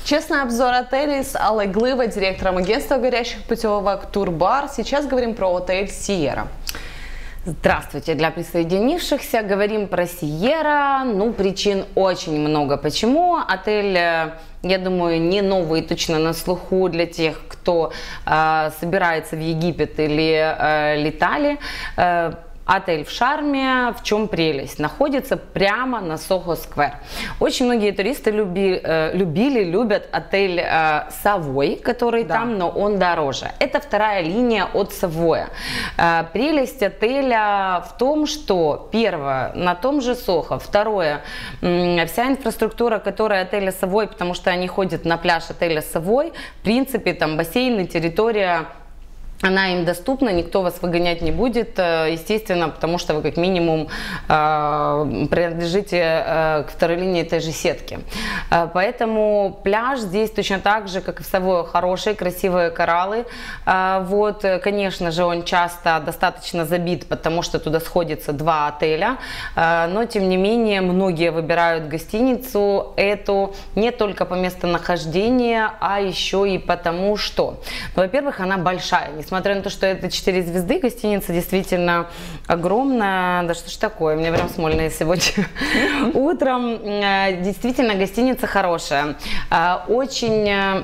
Честный обзор отелей с Аллой Глывой, директором агентства горящих путевок Турбар. Сейчас говорим про отель Сиерра. Здравствуйте, для присоединившихся. Говорим про Сиерра. Причин очень много. Почему? Отель, я думаю, не новый, точно на слуху для тех, кто собирается в Египет или летали. Отель в Шарме, в чем прелесть? Находится прямо на Сохо-сквер. Очень многие туристы любят отель Савой, который там, но он дороже. Это вторая линия от Савоя. Прелесть отеля в том, что первое, на том же Сохо, второе, вся инфраструктура, которая отеля Савой, потому что они ходят на пляж отеля Савой, в принципе, там бассейны, территория, она им доступна, никто вас выгонять не будет, естественно, потому что вы как минимум принадлежите к второй линии этой же сетки. Поэтому пляж здесь точно так же, как и в Савое, хорошие, красивые кораллы. Конечно же, он часто достаточно забит, потому что туда сходятся два отеля, но тем не менее многие выбирают гостиницу эту не только по местонахождению, а еще и потому что, во-первых, она большая. Несмотря на то, что это 4 звезды, гостиница действительно огромная. Да что ж такое, мне прям смольно сегодня утром. Действительно, гостиница хорошая. Очень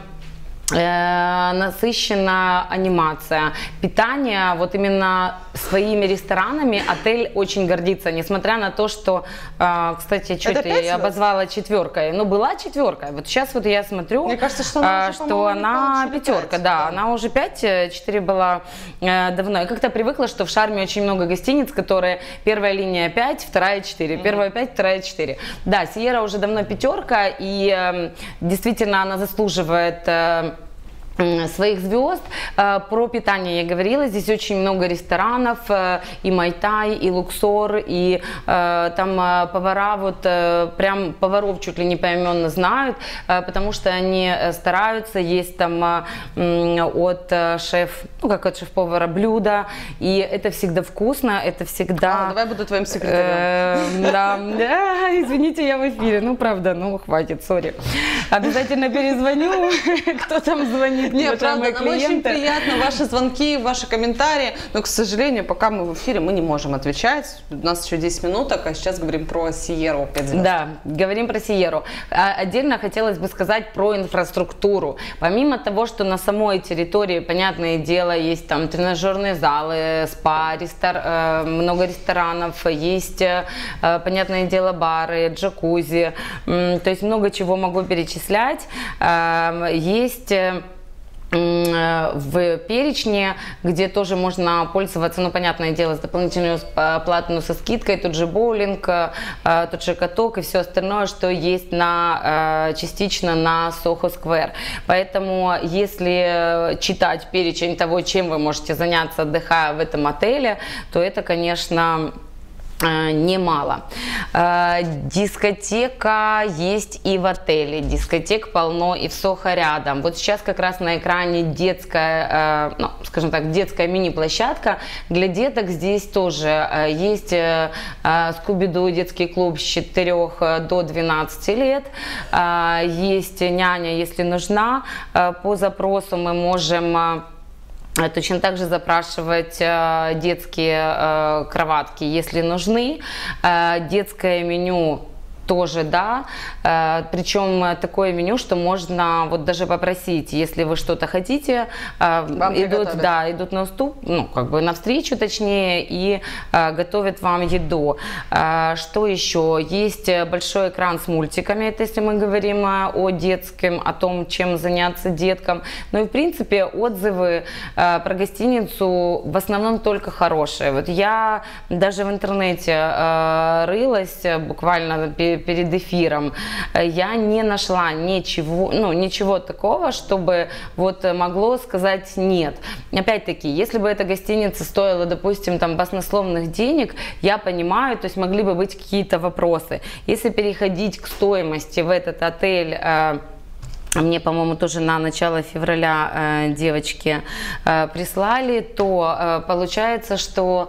насыщенная анимация, питание, вот именно своими ресторанами отель очень гордится, несмотря на то, что, кстати, что-то я обозвала четверкой, была четверка, вот сейчас вот я смотрю, мне кажется, что она пятерка, да, она уже 5, 4 была давно, я как-то привыкла, что в Шарме очень много гостиниц, которые первая линия 5, вторая 4, первая 5, вторая 4, да, Сиерра уже давно пятерка, и действительно она заслуживает своих звезд. Про питание я говорила, здесь очень много ресторанов, и Майтай, и Луксор, и там повара, прям поваров чуть ли не поименно знают, потому что они стараются, есть там от шеф-повара блюда, и это всегда вкусно, это всегда... давай буду твоим секретарем. Да, извините, я в эфире, правда, хватит, сори. Обязательно перезвоню, кто там звонит. Нет, правда, нам очень приятно ваши звонки, ваши комментарии, но, к сожалению, пока мы в эфире, мы не можем отвечать. У нас еще 10 минуток, а сейчас говорим про Сиерру 5 звезд. Да, говорим про Сиерру. Отдельно хотелось бы сказать про инфраструктуру. Помимо того, что на самой территории, понятное дело, есть там тренажерные залы, спа, много ресторанов, есть, понятное дело, бары, джакузи, то есть много чего могу перечислять. Есть в перечне, где тоже можно пользоваться, понятное дело, с дополнительной платой, но со скидкой, тот же боулинг, тот же каток и все остальное, что есть частично на Сохо-сквер. Поэтому, если читать перечень того, чем вы можете заняться, отдыхая в этом отеле, то это, конечно, немало. Дискотека есть и в отеле, дискотек полно и в Сохо рядом. Вот сейчас как раз на экране детская, скажем так, детская мини-площадка для деток. Здесь тоже есть Скуби-Ду, детский клуб с 4 до 12 лет. Есть няня, если нужна. По запросу мы можем точно так же запрашивать детские кроватки, если нужны. Детское меню тоже, да, причем такое меню, что можно даже попросить, если вы что-то хотите, идут на уступ, навстречу точнее, и готовят вам еду. Что еще? Есть большой экран с мультиками, это если мы говорим о детском, о том, чем заняться деткам. И в принципе отзывы про гостиницу в основном только хорошие. Я даже в интернете рылась буквально перед эфиром, я не нашла ничего такого, чтобы могло сказать нет. Опять-таки, если бы эта гостиница стоила, допустим, баснословных денег, я понимаю, то есть могли бы быть какие-то вопросы. Если переходить к стоимости в этот отель, мне, по-моему, тоже на начало февраля девочки прислали, то получается, что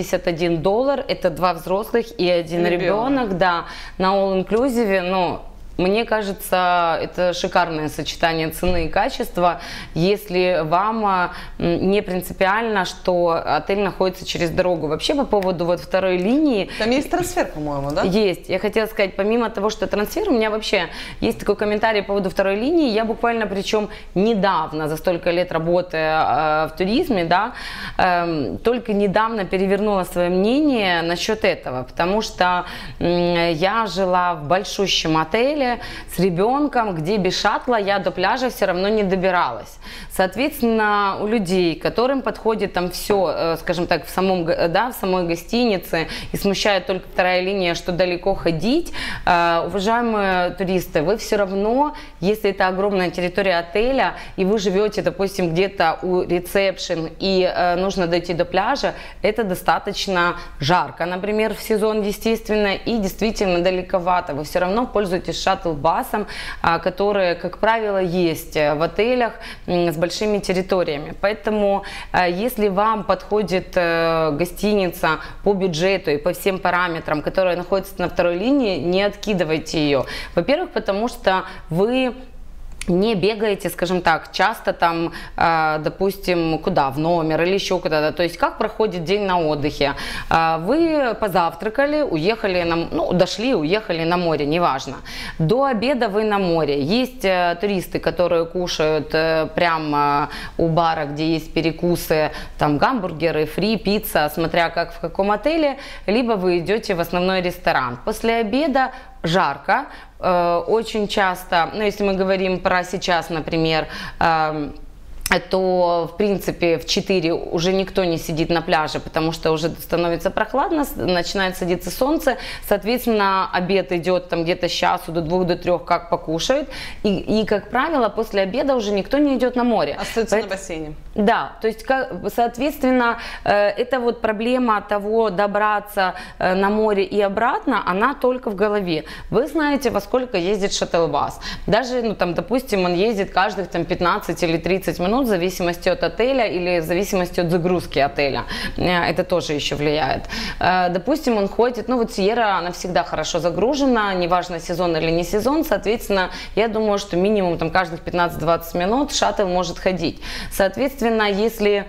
$1071, это 2 взрослых и 1 ребенок, да, на all-inclusive, Мне кажется, это шикарное сочетание цены и качества, если вам не принципиально, что отель находится через дорогу. Вообще по поводу вот второй линии... Там есть трансфер, по-моему, да? Есть. Я хотела сказать, помимо того, что трансфер, у меня вообще есть такой комментарий по поводу второй линии. Я буквально, причем недавно, за столько лет работая в туризме, да, только недавно перевернула свое мнение насчет этого, потому что я жила в большущем отеле с ребенком, где без шаттла я до пляжа все равно не добиралась. Соответственно, у людей, которым подходит там все, скажем так, в самой гостинице и смущает только вторая линия, что далеко ходить, уважаемые туристы, вы все равно, если это огромная территория отеля, и вы живете, допустим, где-то у ресепшн и нужно дойти до пляжа, это достаточно жарко, например, в сезон, естественно, и действительно далековато. Вы все равно пользуетесь шаттл-басом, которые, как правило, есть в отелях с большими территориями. Поэтому, если вам подходит гостиница по бюджету и по всем параметрам, которая находится на второй линии, не откидывайте ее. Во-первых, потому что вы не бегаете, скажем так, часто там, допустим, куда, в номер или еще куда-то. То есть как проходит день на отдыхе. Вы позавтракали, уехали, дошли, уехали на море, неважно. До обеда вы на море. Есть туристы, которые кушают прямо у бара, где есть перекусы, там гамбургеры, фри, пицца, смотря как в каком отеле. Либо вы идете в основной ресторан. После обеда жарко. Очень часто, если мы говорим про сейчас, например, то, в принципе, в 4 уже никто не сидит на пляже, потому что уже становится прохладно, начинает садиться солнце, соответственно, обед идет там где-то с часу до 2 до 3, как покушают, и, как правило, после обеда уже никто не идет на море. Остается на бассейне. Да, то есть, соответственно, это вот проблема того добраться на море и обратно, она только в голове. Вы знаете, во сколько ездит шаттл-бас. Даже, допустим, он ездит каждых 15 или 30 минут, в зависимости от отеля или в зависимости от загрузки отеля. Это тоже еще влияет. Допустим, он ходит, Сиерра, она всегда хорошо загружена, неважно, сезон или не сезон, соответственно, я думаю, что минимум каждых 15-20 минут шаттл может ходить. Соответственно, если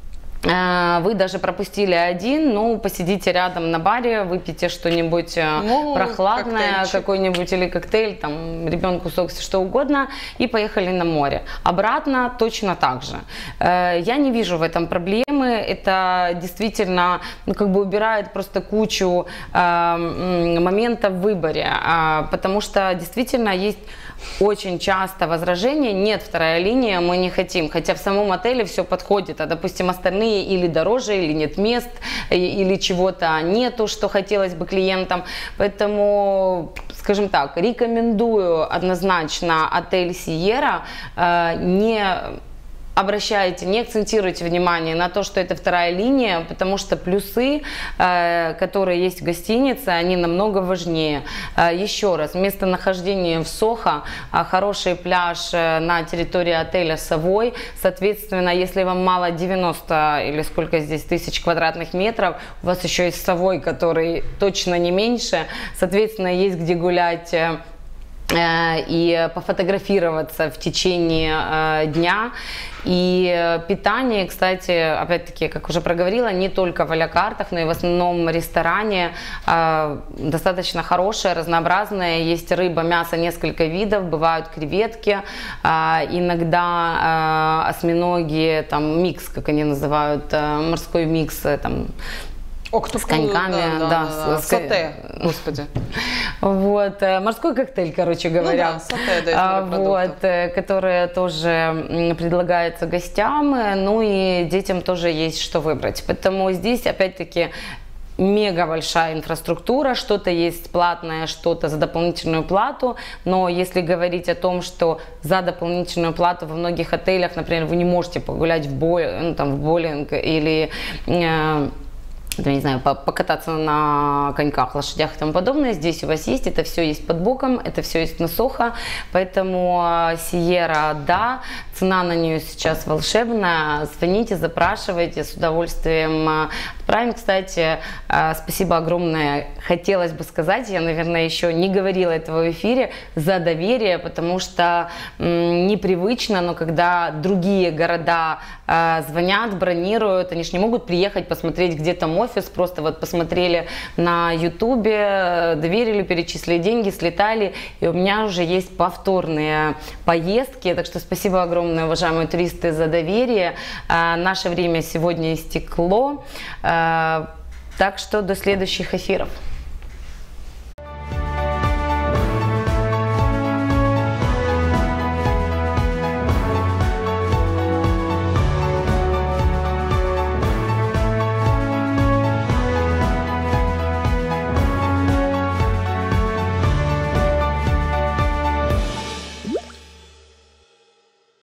вы даже пропустили один, посидите рядом на баре, выпейте что-нибудь прохладное, какой-нибудь или коктейль, там, ребенку сок, что угодно, и поехали на море. Обратно точно так же. Я не вижу в этом проблемы, это действительно, убирает просто кучу моментов в выборе, потому что действительно есть очень часто возражение: нет, вторая линия, мы не хотим, хотя в самом отеле все подходит, а, допустим, остальные или дороже, или нет мест, или чего-то нету, что хотелось бы клиентам. Поэтому, скажем так, рекомендую однозначно отель Сиерра. Не акцентируйте внимание на то, что это вторая линия, потому что плюсы, которые есть в гостинице, они намного важнее. Еще раз, местонахождение в Сохо, хороший пляж на территории отеля Совой. Соответственно, если вам мало 90 или сколько здесь тысяч квадратных метров, у вас еще есть Совой, который точно не меньше. Соответственно, есть где гулять и пофотографироваться в течение дня. И питание, кстати, опять-таки, как уже проговорила, не только в а-ля-картах, но и в основном ресторане достаточно хорошее, разнообразное. Есть рыба, мясо, несколько видов, бывают креветки, иногда осьминоги, там микс, как они называют, морской микс, там, с коньками, сате, господи. Вот, морской коктейль, короче говоря, сате, да, который тоже предлагается гостям, и детям тоже есть что выбрать. Поэтому здесь, опять-таки, мега большая инфраструктура, что-то есть платное, что-то за дополнительную плату, но если говорить о том, что за дополнительную плату во многих отелях, например, вы не можете погулять в боулинг или не знаю, покататься на коньках, лошадях и тому подобное. Здесь у вас есть, это все есть под боком, это все есть на Сохо, поэтому Сиерра, да, цена на нее сейчас волшебная. Звоните, запрашивайте, с удовольствием отправим. Кстати, спасибо огромное, хотелось бы сказать, я, наверное, еще не говорила этого в эфире, за доверие, потому что непривычно, но когда другие города звонят, бронируют, они же не могут приехать посмотреть, где там офис, просто вот посмотрели на ютубе, доверили, перечислили деньги, слетали, и у меня уже есть повторные поездки, так что спасибо огромное, уважаемые туристы, за доверие. Наше время сегодня истекло, так что до следующих эфиров.